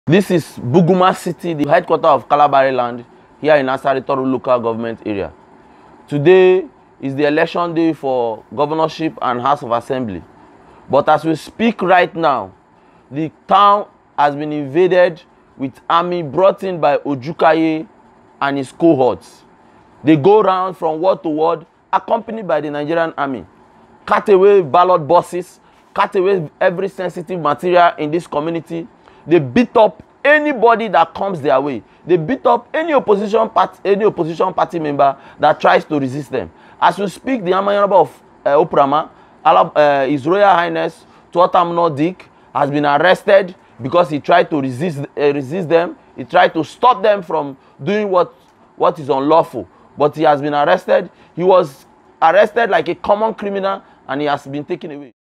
This is Buguma City, the headquarters of Kalabari land, here in Asari Toru local government area. Today is the election day for governorship and House of Assembly. But as we speak right now, the town has been invaded with army brought in by Ojukaye and his cohorts. They go around from ward to ward, accompanied by the Nigerian army, cut away ballot boxes, cut away every sensitive material in this community. They beat up anybody that comes their way. They beat up any opposition party member that tries to resist them. As we speak, the Amayaraba of Oprama, His Royal Highness Tuatam Nordic, has been arrested because he tried to resist them. He tried to stop them from doing what is unlawful. But he has been arrested. He was arrested like a common criminal and he has been taken away.